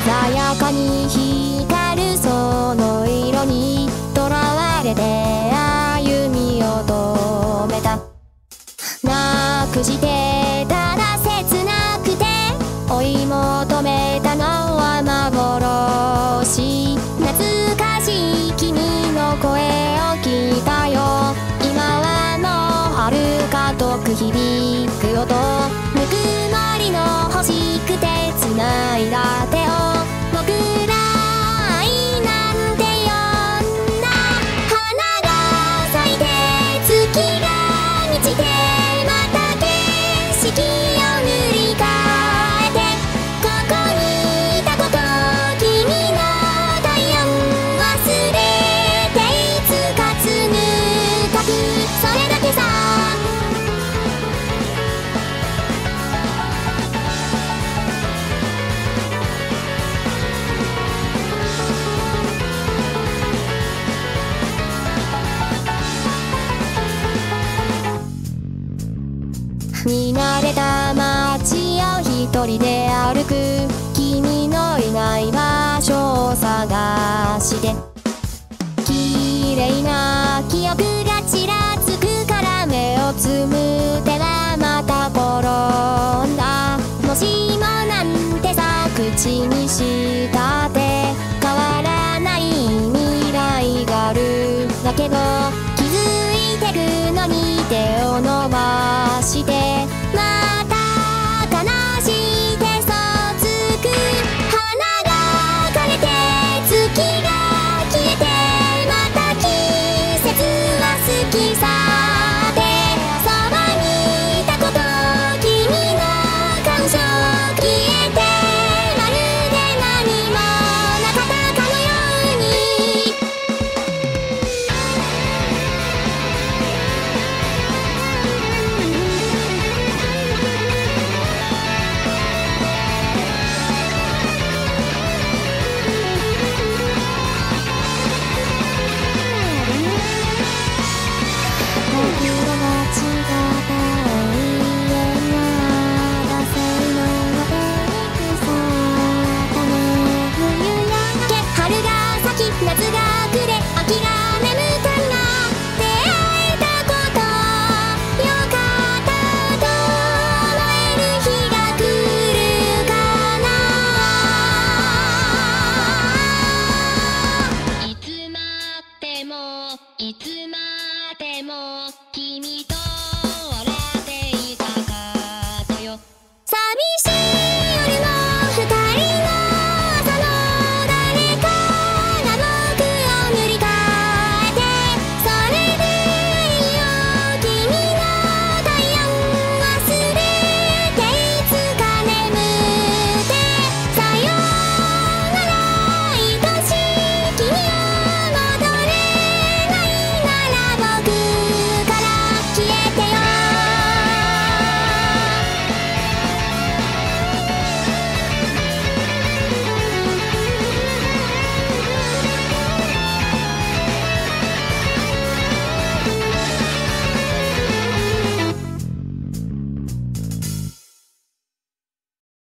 鮮やかに光るその色にとらわれて歩みを止めた。なくしてただ切なくて追い求めたのは幻。懐かしい君の声を聞いたよ。今はもう遥か遠く響く音。ぬくもりの欲しくて繋いだ手を僕ら愛なんて呼んだ。花が咲いて月が満ちてまた景色を塗り替えてここにいたこと君の体温忘れていつか紡ぐ時それだけさ。見慣れた街を一人で歩く君のいない場所を探して綺麗な記憶がちらつくから目をつむってはまた転んだ。もしもなんてさ口にしたって変わらない未来があるだけど気づいてくのに手を伸ばしてまた悲しい手そつく。花が枯れて月が消えてまた季節は好きさでそばにいたこと君の感傷消えてまるで何もなかったかのように。僕らが違った永遠は争いの果てに腐ったね。冬やけ春が咲き夏が暮れ秋が眠たが出会えたことよかったと思える日が来るかな。いつまってもいつまっても君と笑っていたかったよ。寂しい